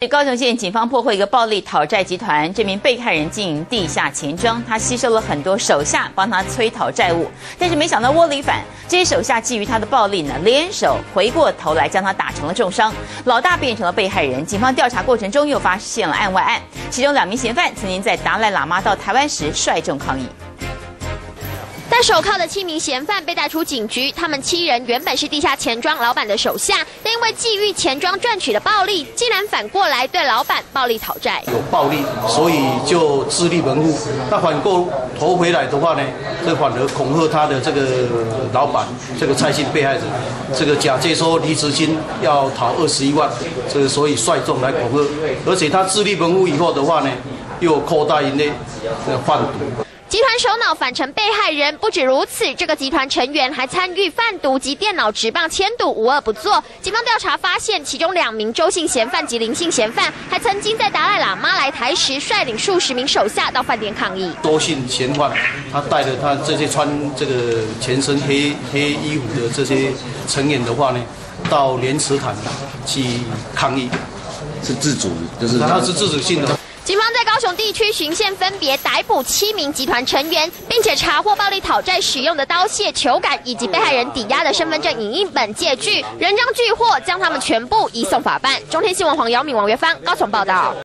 高雄县警方破获一个暴力讨债集团，这名被害人经营地下钱庄，他吸收了很多手下帮他催讨债务，但是没想到窝里反，这些手下基于他的暴力呢，联手回过头来将他打成了重伤，老大变成了被害人。警方调查过程中又发现了案外案，其中2名嫌犯曾经在达赖喇嘛到台湾时率众抗议。 戴手铐的7名嫌犯被带出警局，他们7人原本是地下钱庄老板的手下，但因为觊觎钱庄赚取的暴利，竟然反过来对老板暴力讨债。 有暴利，所以就自立门户。那反过头回来的话呢，这反而恐吓他的这个老板，这个蔡姓被害人，这个假借说离职金要讨21万，这个所以率众来恐吓，而且他自立门户以后的话呢，又扩大因的贩毒。 集团首脑反成被害人，不止如此，这个集团成员还参与贩毒及电脑职棒签赌，无恶不作。警方调查发现，其中2名周姓嫌犯及林姓嫌犯，还曾经在达赖喇嘛来台时，率领数十名手下到饭店抗议。 周姓嫌犯，他带着他这些穿这个全身黑衣服的这些成员的话呢，到莲池潭去抗议， 是自主，就是他是自主性的。 警方在高雄地区巡线，分别逮捕7名集团成员，并且查获暴力讨债使用的刀械、球杆以及被害人抵押的身份证影印本、借据，人赃俱获，将他们全部移送法办。中天新闻黄瑶敏、王约芳高雄报道。